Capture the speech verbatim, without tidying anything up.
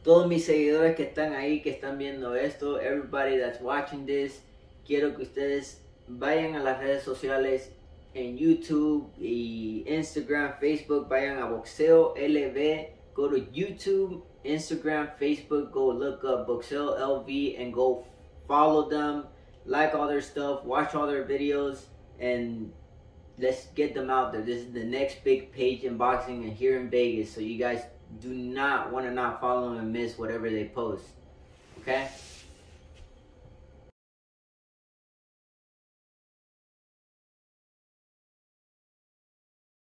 todos mis seguidores que están ahí, que están viendo esto, everybody that's watching this, quiero que ustedes vayan a las redes sociales en YouTube y Instagram, Facebook, vayan a Boxeo L V, go to YouTube, Instagram, Facebook, go look up Boxeo L V and go follow them, like all their stuff, watch all their videos, and let's get them out there. This is the next big page in boxing and here in Vegas, so you guys do not want to not follow them and miss whatever they post, okay?